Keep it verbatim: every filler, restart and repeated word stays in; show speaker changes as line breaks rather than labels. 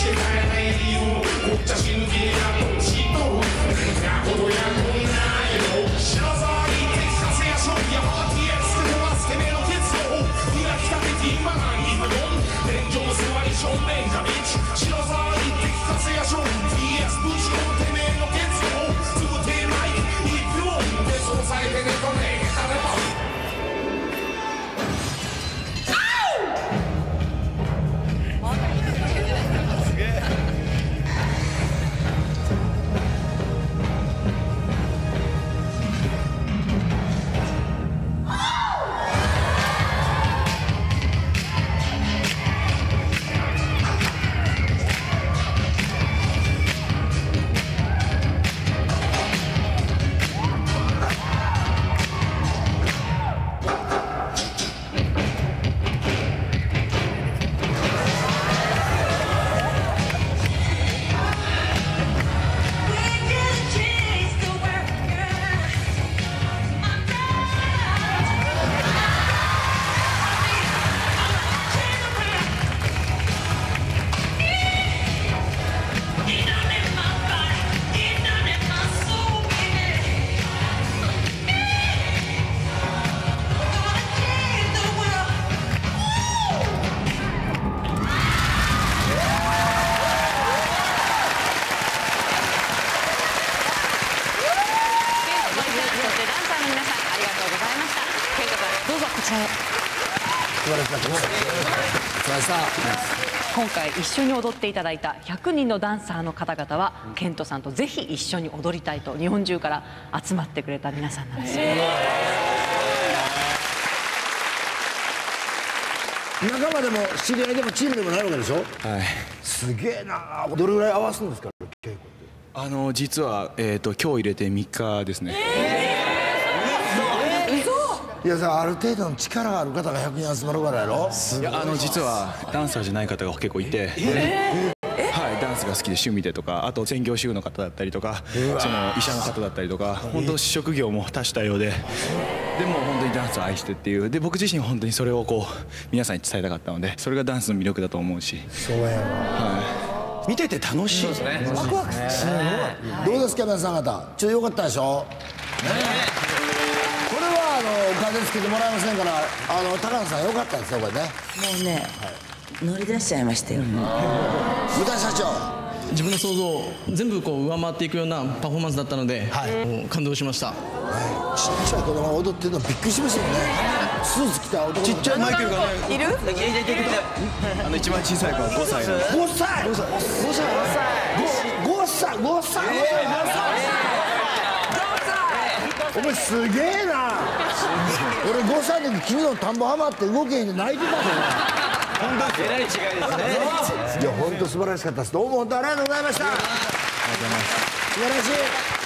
今回一緒に踊っていただいたひゃくにんのダンサーの方々はケントさんとぜひ一緒に踊りたいと日本中から集まってくれた皆さんなんですよ。
仲間でも知り合いでもチームでもないわけでしょ。はい。すげえな。どれぐらい合わすんですか、稽古って。
あの実はえっと今日入れてみっかですね。
いやさ、ある程度の力がある方がひゃくにん集まるからやろ。
いや、あの実はダンサーじゃない方が結構いて、はい、ダンスが好きで趣味でとか、あと専業主婦の方だったりとか、その医者の方だったりとか、本当職業も多種多様で、でも本当にダンスを愛してっていう、で僕自身本当にそれをこう皆さんに伝えたかったので、それがダンスの魅力だと思うし。
そうやな。
はい。見てて楽しいですね。
ワクワクする。どうですか皆さん方、ちょっと良かったでしょ。ね。これはあのお金つけてもらえませんから、あの高野さん良かったですよこれね。
もうね、乗り出しちゃいましたよ。
武田社長。
自分の想像を全部こう上回っていくようなパフォーマンスだったので、もう感動しました。
ちっちゃい子供が踊ってるのびっくりしましたよね。スーツ着た男の子。
ちっちゃいマイケルがね。
いる？
あの一番小さい子はごさい。
ごさい。ごさい。ごさい。ごさい。ごさい。お前すげえな。俺ごさいの時君の田んぼハマって動けへんで泣いてたぞ。
本当です。えらい違いですね。
いや本当素晴らしかったです。どうも本当ありがとうございました。ありがとうございます。素晴らしい。